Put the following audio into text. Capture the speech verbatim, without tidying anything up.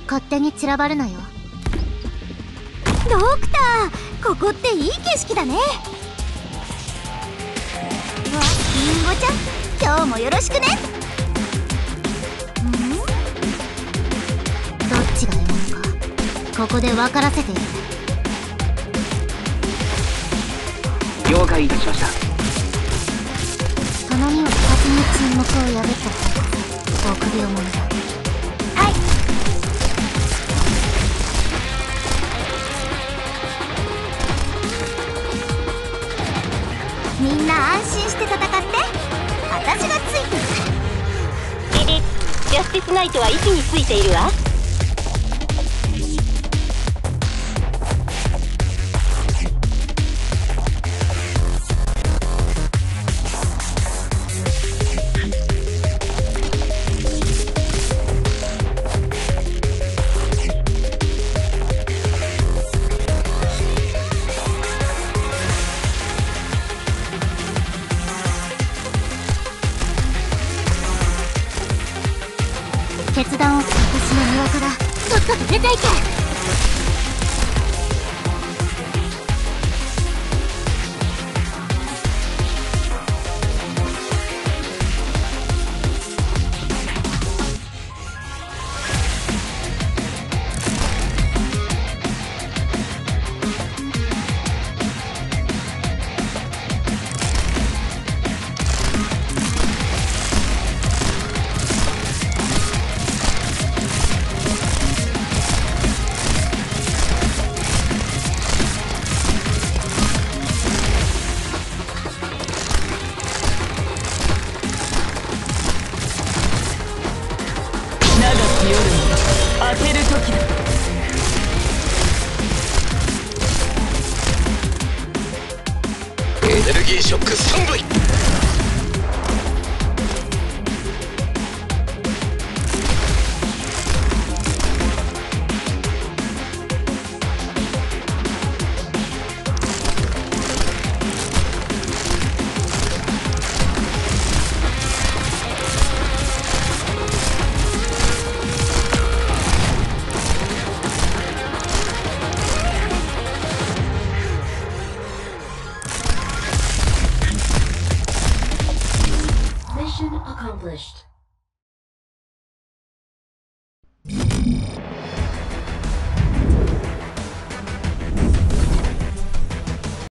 勝手に散らばるなよ。 ドクター、ここっていい景色だね。わ、リンゴちゃん、今日もよろしくね。 ん？どっちが獲物か、ここで分からせている。 了解いたしました。 その身を先に沈黙を破った方が臆病者だ。 はい。みんな安心して戦って。私がついてる。 リリ、ジャスティスナイトは位置についているわ。 決断を私の庭からとっとと出ていけ。 当てる時だ。 エネルギーショックスタンバイ。 Mission accomplished.